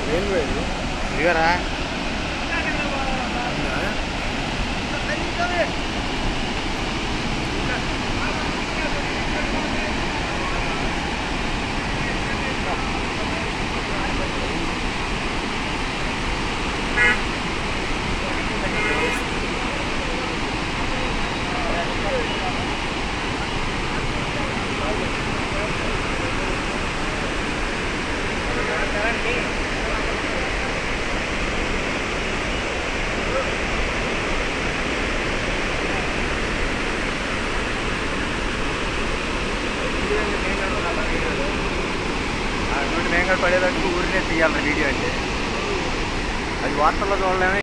ఇవరా మేము కూడా పడేటట్టు ఊరినే తీయాలి వీడియో అంటే అది వార్తల్లో చూడలేమే.